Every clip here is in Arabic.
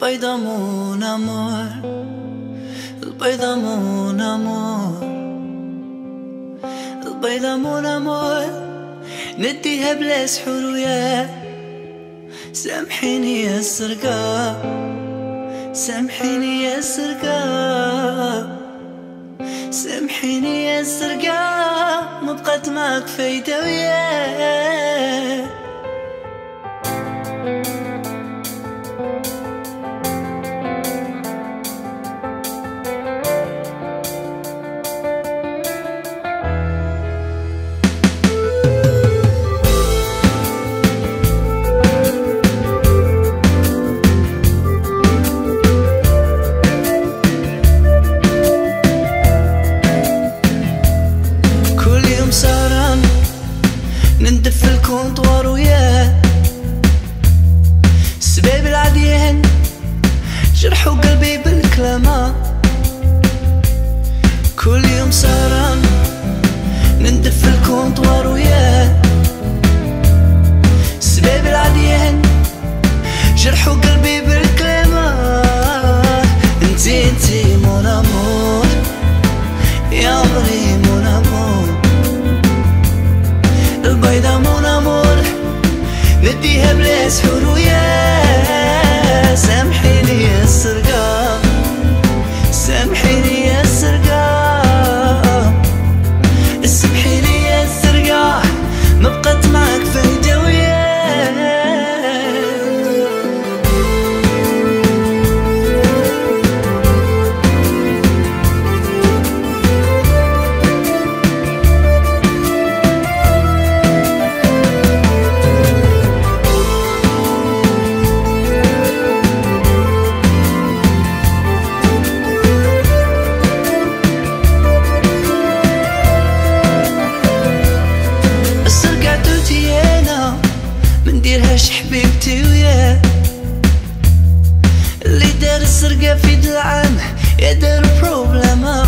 البيضة مون امور، البيضة مون امور، البيضة مون امور، نديها بلا سحور وياه. سامحيني يا السرقة، سامحيني يا السرقة، سامحيني يا السرقة، ما بقات معاك فايدة وياه. ندف الكونطوار وياه، السباب العاديين جرحوا قلبي بالكلامة. كل يوم سهران ندف الكونطوار وياه، السباب العاديين جرحوا قلبي بالكلامة. انتي مون امور يا عمري، مون امور، البيضة مون امور، نديها بلا سحور وياه. سامحيني يا السرقة، سامحيني يا السرقة، سامحيني يا السرقة، ما بقات معاك فايدة وياه. منديرهاش حبيبتي وياه، اللي دار السرقة في دلعام يا دار بروبلما.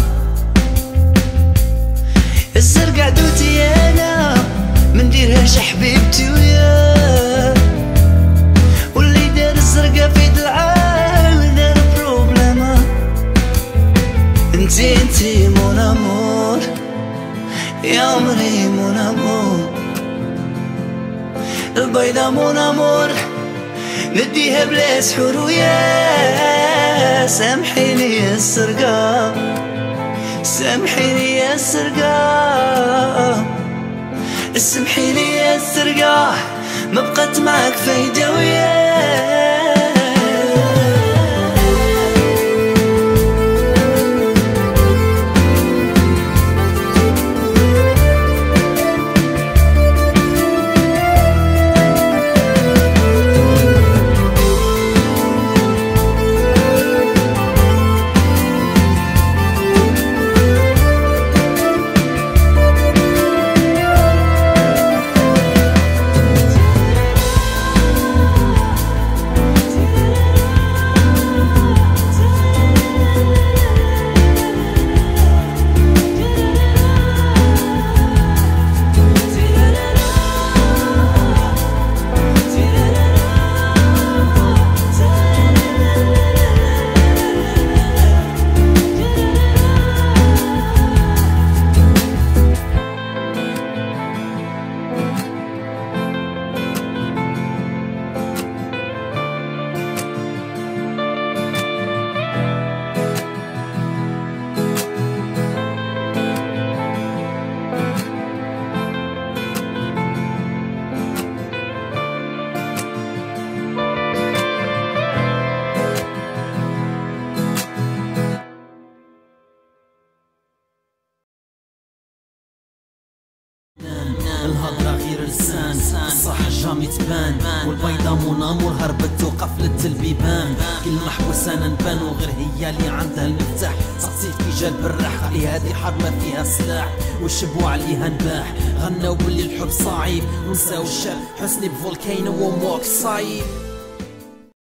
السرقة عدوتي انا، منديرهاش حبيبتي وياه، واللي دار السرقة في دلعام دار بروبلما. انتي مون امور يا عمري، مون امور، البيضة مون امور، نديها بلا سحور وياه. سامحيني يا السرقة، سامحيني يا السرقة، سامحيني يا السرقة، ما بقات معاك فايدة وياه. الهضرة غير لسان، الصح جامي تبان، والبيضة مون امور هربت وقفلت البيبان. كل محبوس انا نبان وغير هي اللي عندها المفتاح. سقسيت كي جا البراح، خلي هادي حرب ما فيها سلاح، والشبوع عليها نباح. غناو باللي الحب صعيب ونساو الشاب، حسني بفولكينو وموك صايب.